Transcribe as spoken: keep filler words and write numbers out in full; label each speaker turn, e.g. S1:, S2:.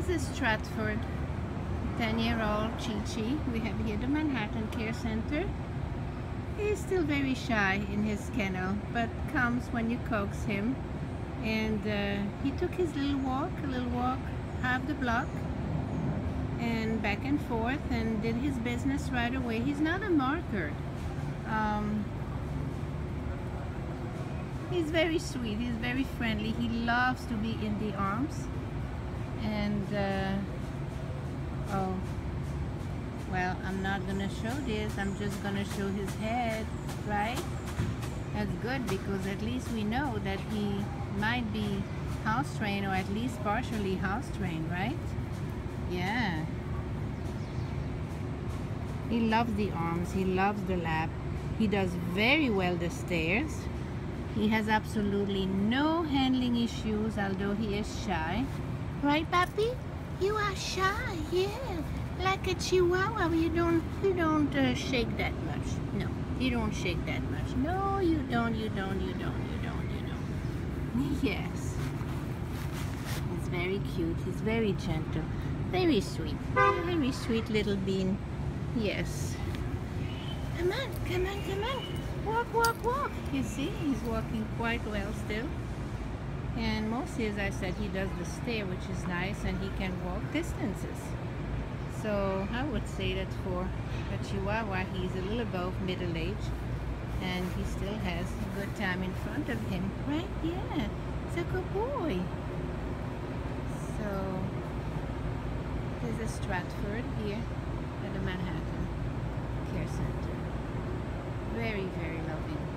S1: This is Stratford, ten-year-old Chi-Chi. We have here the Manhattan Care Center. He's still very shy in his kennel, but comes when you coax him. And uh, he took his little walk, a little walk, half the block, and back and forth, and did his business right away. He's not a marker. Um, he's very sweet. He's very friendly. He loves to be in the arms. And uh, oh, well, I'm not gonna show this. I'm just gonna show his head, right? That's good, because at least we know that he might be house trained, or at least partially house trained, right? Yeah. He loves the arms. He loves the lap. He does very well the stairs. He has absolutely no handling issues, although he is shy. Right, Papi? You are shy, yeah. Like a chihuahua, you don't, you don't uh, shake that much. No, you don't shake that much. No, you don't, you don't, you don't, you don't, you don't. Yes. He's very cute. He's very gentle. Very sweet. Very sweet little bean. Yes. Come on, come on, come on. Walk, walk, walk. You see, he's walking quite well still. And mostly, as I said, he does the stair, which is nice, and he can walk distances. So I would say that for a Chihuahua, he's a little above middle age, and he still has a good time in front of him, right? Yeah, it's a good boy. So this is Stratford here at the Manhattan Care Center. Very, very loving.